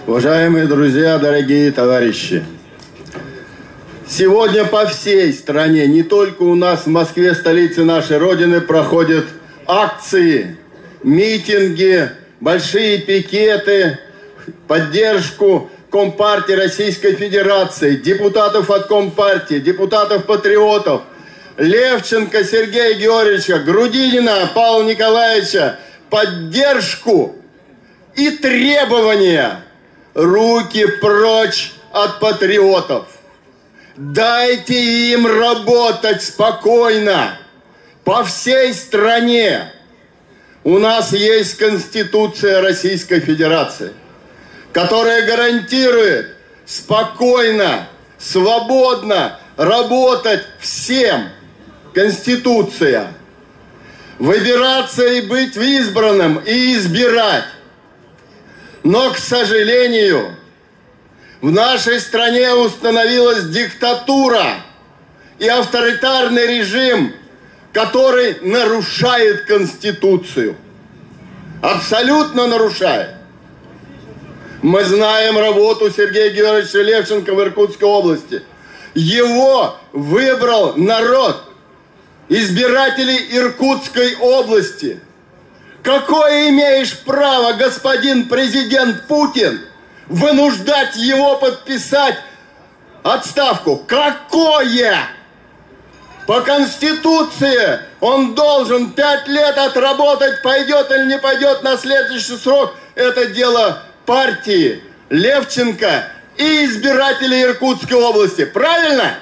Уважаемые друзья, дорогие товарищи! Сегодня по всей стране, не только у нас в Москве, столице нашей Родины, проходят акции, митинги, большие пикеты, поддержку Компартии Российской Федерации, депутатов от Компартии, депутатов-патриотов, Левченко Сергея Георгиевича, Грудинина Павла Николаевича, поддержку и требования: руки прочь от патриотов. Дайте им работать спокойно по всей стране. У нас есть Конституция Российской Федерации, которая гарантирует спокойно, свободно работать всем. Конституция. Выбираться и быть избранным, и избирать. Но, к сожалению, в нашей стране установилась диктатура и авторитарный режим, который нарушает Конституцию. Абсолютно нарушает. Мы знаем работу Сергея Георгиевича Левченко в Иркутской области. Его выбрал народ, избиратели Иркутской области. Какое имеешь право, господин президент Путин, вынуждать его подписать отставку? Какое? По Конституции он должен 5 лет отработать, пойдет или не пойдет на следующий срок. Это дело партии Левченко и избирателей Иркутской области. Правильно?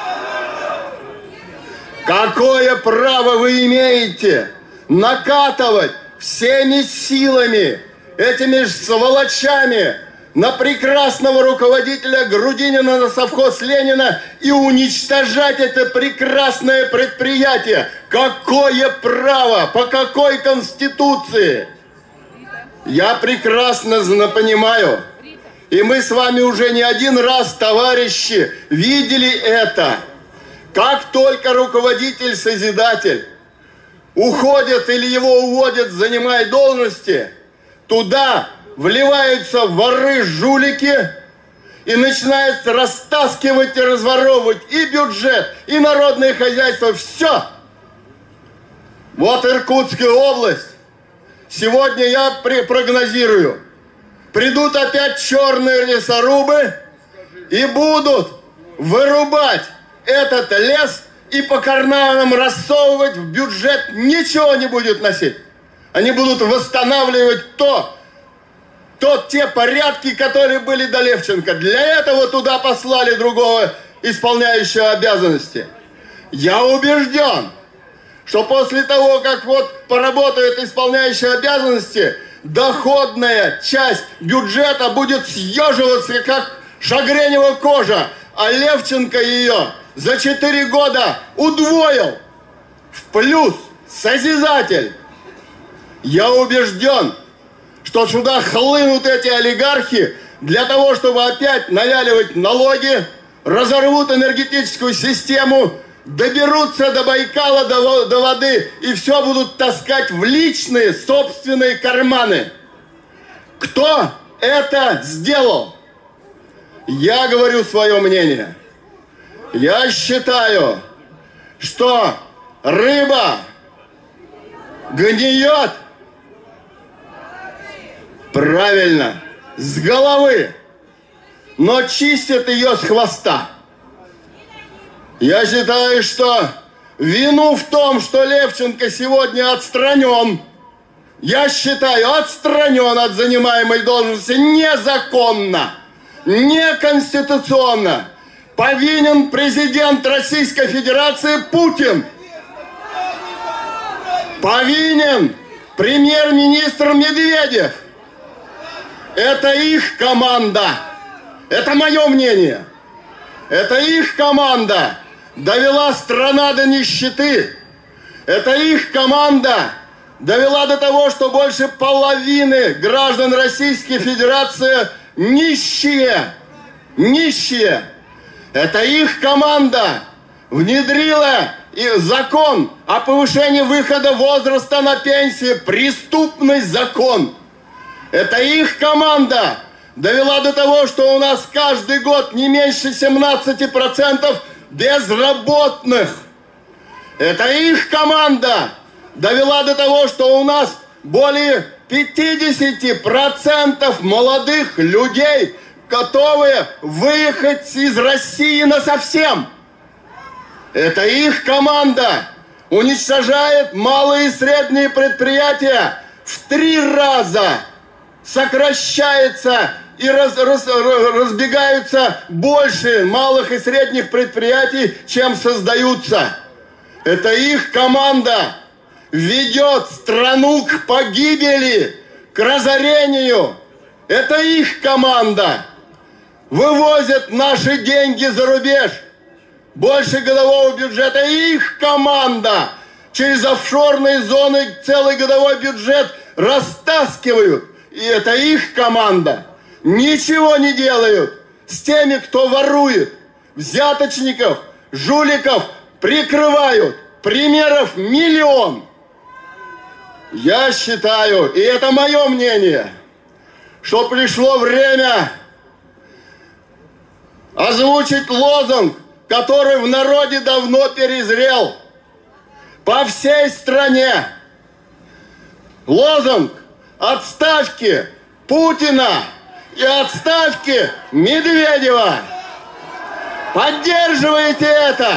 Какое право вы имеете накатывать всеми силами, этими сволочами, на прекрасного руководителя Грудинина, на совхоз Ленина и уничтожать это прекрасное предприятие? Какое право? По какой Конституции? Я прекрасно понимаю, и мы с вами уже не один раз, товарищи, видели это. Как только руководитель-созидатель уходит или его уводят, занимая должности, туда вливаются воры-жулики и начинают растаскивать и разворовывать и бюджет, и народное хозяйство. Все. Вот Иркутская область. Сегодня я прогнозирую. Придут опять черные лесорубы и будут вырубать этот лес и по карманам рассовывать в бюджет. Ничего не будет носить. Они будут восстанавливать те порядки, которые были до Левченко. Для этого туда послали другого исполняющего обязанности. Я убежден, что после того, как вот поработает исполняющий обязанности, доходная часть бюджета будет съеживаться, как шагренева кожа, а Левченко ее за 4 года удвоил. В плюс созидатель. Я убежден, что сюда хлынут эти олигархи для того, чтобы опять навяливать налоги, разорвут энергетическую систему, доберутся до Байкала, до воды, и все будут таскать в личные собственные карманы. Кто это сделал? Я говорю свое мнение. Я считаю, что рыба гниет, правильно, с головы, но чистят ее с хвоста. Я считаю, что вину в том, что Левченко сегодня отстранен, я считаю, отстранен от занимаемой должности незаконно, неконституционно. Повинен президент Российской Федерации Путин. Повинен премьер-министр Медведев. Это их команда. Это мое мнение. Это их команда довела страну до нищеты. Это их команда довела до того, что больше половины граждан Российской Федерации нищие. Нищие. Это их команда внедрила закон о повышении выхода возраста на пенсию. Преступный закон. Это их команда довела до того, что у нас каждый год не меньше 17% безработных. Это их команда довела до того, что у нас более 50% молодых людей готовы выехать из России насовсем. Это их команда уничтожает малые и средние предприятия, в 3 раза сокращается и разбегаются больше малых и средних предприятий, чем создаются. Это их команда ведет страну к погибели, к разорению. Это их команда вывозит наши деньги за рубеж. Больше годового бюджета их команда через офшорные зоны целый годовой бюджет растаскивают. И это их команда. Ничего не делают с теми, кто ворует. Взяточников, жуликов прикрывают. Примеров миллион. Я считаю, и это мое мнение, что пришло время озвучить лозунг, который в народе давно перезрел по всей стране. Лозунг отставки Путина и отставки Медведева. Поддерживаете это?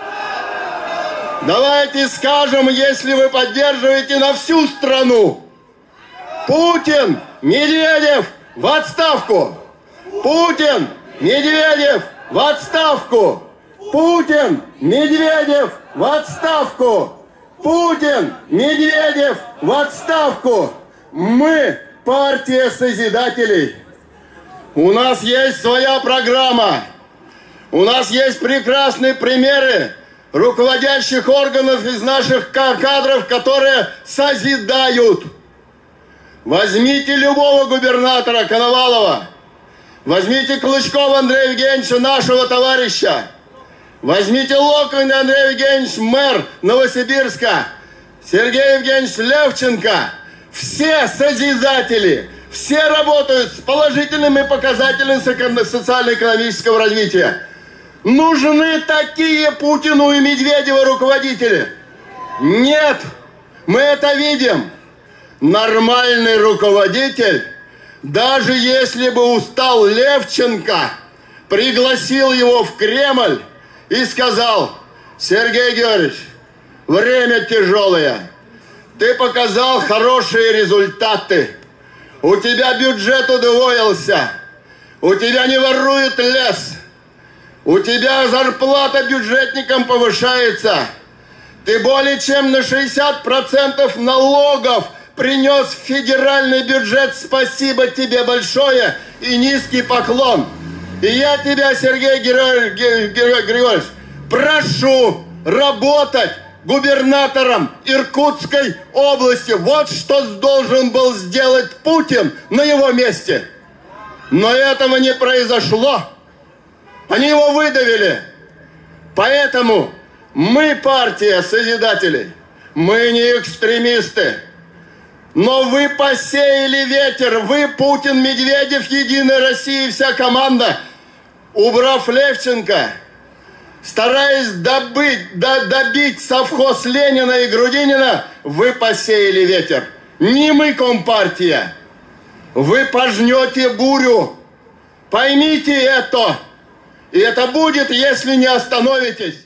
Давайте скажем, если вы поддерживаете, на всю страну. Путин, Медведев в отставку. Путин, Медведев в отставку. Путин, Медведев в отставку. Путин, Медведев в отставку. Мы партия Созидателей. У нас есть своя программа. У нас есть прекрасные примеры руководящих органов из наших кадров, которые созидают. Возьмите любого губернатора Коновалова. Возьмите Клычкова Андрея Евгеньевича, нашего товарища. Возьмите Локвина Андрея Евгеньевича, мэр Новосибирска. Сергей Евгеньевич Левченко. Все созидатели. Все работают с положительными показателями социально-экономического развития. Нужны такие Путину и Медведеву руководители? Нет, мы это видим. Нормальный руководитель, даже если бы устал Левченко, пригласил его в Кремль и сказал: Сергей Георгиевич, время тяжелое, ты показал хорошие результаты, у тебя бюджет удвоился, у тебя не воруют лес, у тебя зарплата бюджетникам повышается. Ты более чем на 60% налогов принес в федеральный бюджет. Спасибо тебе большое и низкий поклон. И я тебя, Сергей Григорьевич, прошу работать губернатором Иркутской области. Вот что должен был сделать Путин на его месте. Но этого не произошло. Они его выдавили. Поэтому мы партия Созидателей. Мы не экстремисты. Но вы посеяли ветер. Вы, Путин, Медведев, Единая Россия и вся команда, убрав Левченко, стараясь добить совхоз Ленина и Грудинина, вы посеяли ветер. Не мы, Компартия. Вы пожнете бурю. Поймите это. И это будет, если не остановитесь.